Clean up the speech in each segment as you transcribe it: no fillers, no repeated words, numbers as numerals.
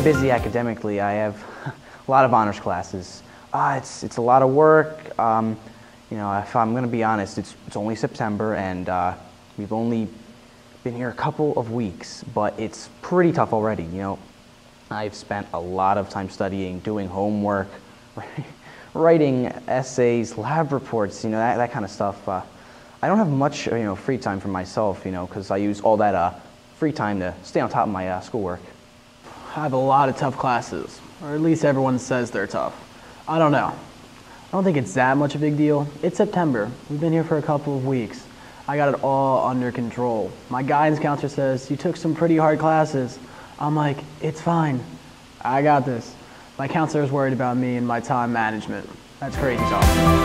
busy academically. I have a lot of honors classes. It's a lot of work. You know, if I'm going to be honest, it's only September, and we've only been here a couple of weeks, but it's pretty tough already. You know, I've spent a lot of time studying, doing homework, writing essays, lab reports, you know, that kind of stuff. I don't have much, free time for myself, because I use all that free time to stay on top of my schoolwork. I have a lot of tough classes, or at least everyone says they're tough. I don't know. I don't think it's that much of a big deal. It's September. We've been here for a couple of weeks. I got it all under control. My guidance counselor says, "You took some pretty hard classes." I'm like, "It's fine. I got this." My counselor is worried about me and my time management. That's crazy talk.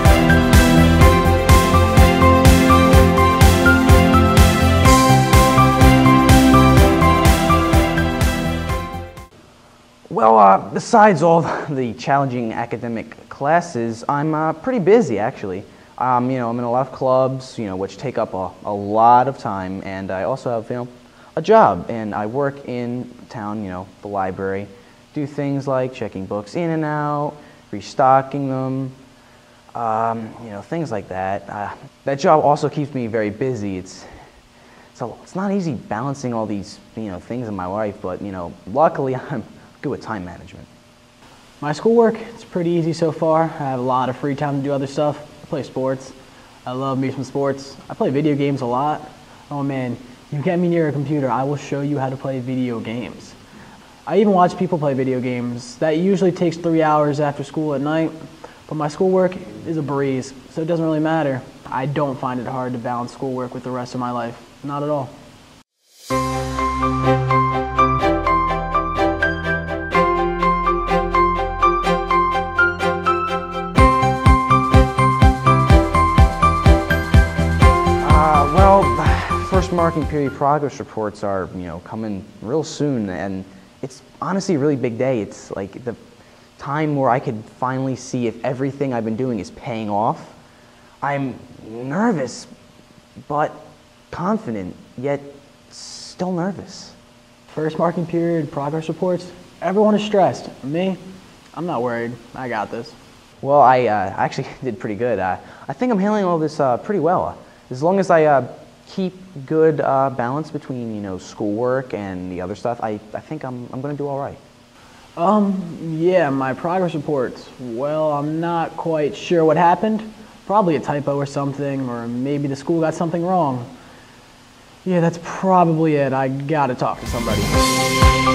Well, besides all the challenging academic classes, I'm pretty busy actually. I'm in a lot of clubs, which take up a lot of time, and I also have, a job, and I work in town, the library, do things like checking books in and out, restocking them, things like that. That job also keeps me very busy. It's not easy balancing all these, things in my life, but, luckily I'm good with time management. My schoolwork, it's pretty easy so far. I have a lot of free time to do other stuff. I play sports. I love me some sports. I play video games a lot. Oh man, you get me near a computer, I will show you how to play video games. I even watch people play video games. That usually takes 3 hours after school at night, but my schoolwork is a breeze, so it doesn't really matter. I don't find it hard to balance schoolwork with the rest of my life. Not at all. First marking period progress reports are, coming real soon, and it's honestly a really big day. It's like the time where I could finally see if everything I've been doing is paying off. I'm nervous, but confident, yet still nervous. First marking period progress reports, everyone is stressed. Me, I'm not worried. I got this. Well, I actually did pretty good. I think I'm handling all this pretty well. As long as I keep good balance between schoolwork and the other stuff, I think I'm going to do all right. Yeah, my progress reports. Well, I'm not quite sure what happened. Probably a typo or something, or maybe the school got something wrong. Yeah, that's probably it. I gotta talk to somebody.